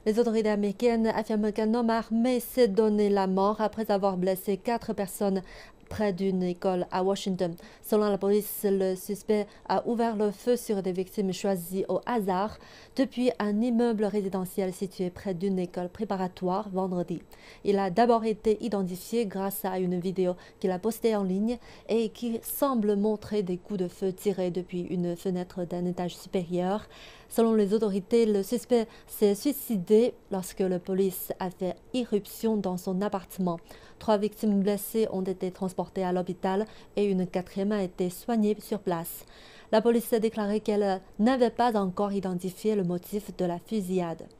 Les autorités américaines affirment qu'un homme armé s'est donné la mort après avoir blessé 4 personnes près d'une école à Washington. Selon la police, le suspect a ouvert le feu sur des victimes choisies au hasard depuis un immeuble résidentiel situé près d'une école préparatoire vendredi. Il a d'abord été identifié grâce à une vidéo qu'il a postée en ligne et qui semble montrer des coups de feu tirés depuis une fenêtre d'un étage supérieur. Selon les autorités, le suspect s'est suicidé lorsque la police a fait irruption dans son appartement. 3 victimes blessées ont été transportées à l'hôpital et une 4e a été soignée sur place. La police a déclaré qu'elle n'avait pas encore identifié le motif de la fusillade.